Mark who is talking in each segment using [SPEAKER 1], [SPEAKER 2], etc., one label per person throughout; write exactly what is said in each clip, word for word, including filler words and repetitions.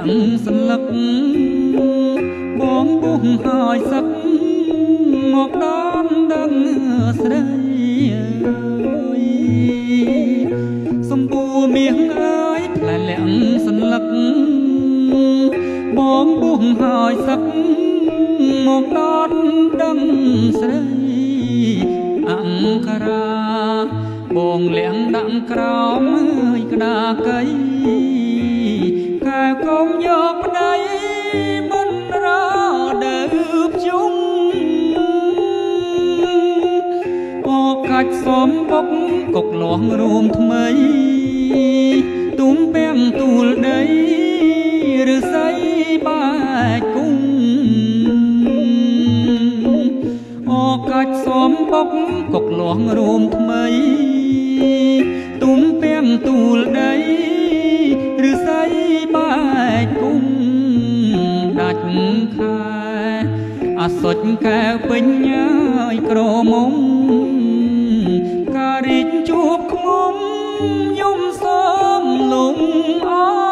[SPEAKER 1] ងសន្លឹកបងពុះហើយសឹកមកដល់ដឹងស្រីសម្ពួរមាសអើយផ្លែលាក់សន្លឹកបងពុះហើយសឹកមកដល់ដឹងស្រីអង្ការាបងលៀងដាក់ក្រោមអើយក្តារកៃកែកុំយកប្តីមិនរដើបជុំអូកាច់សំបុកកុកលាស់រួមថ្មីទុំពាំងទូលដីឬស័យបែកគុំអូកាច់សំបុកកុកលាស់រួមថ្មីទុំពាំងទូលដីឬស័យបែកគុំដាច់ខែអាសុចកែពេញហើយក្រមុំការរីកជួបខ្មុំយំសូមលំអ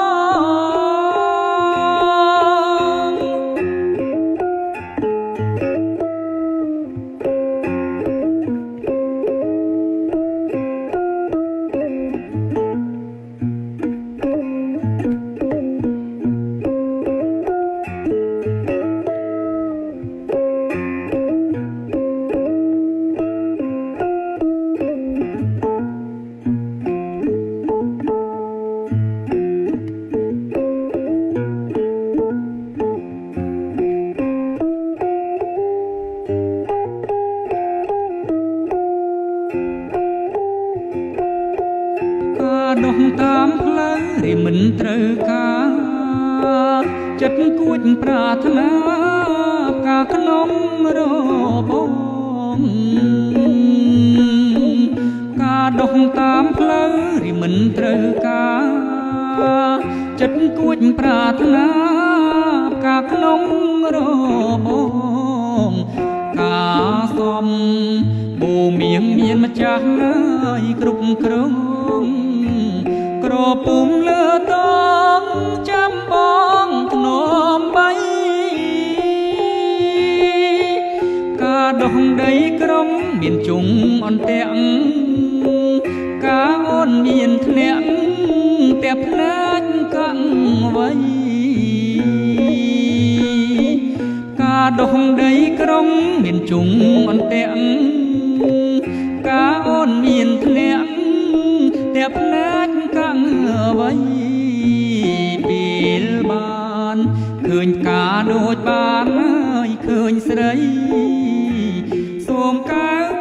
[SPEAKER 1] ដងតាមផ្លូវរីមិនត្រូវការចិត្តគួចប្រាថ្នាផ្កាក្នុងរបបងការដងតាមផ្លូវរីមិនត្រូវការចិត្តគួចប្រាថ្នាផ្កាក្នុងរបបងការសំបូមៀងមានម្ចាស់ហើយគ្រប់គ្រងក្រពុំលើតងចាំបងធ្នមបីការដងដីក្រុងមានជុំអន្ទាក់ការអូនមានធ្នាក់តែផ្នាច់កាំងໄວការដងដីក្រុងមានជុំអន្ទាក់ការអូនមានធ្នាក់តែផ្នាច់កាំងໄວពេលបានឃើញការដូចបានហើយឃើញស្រីសូមកៅ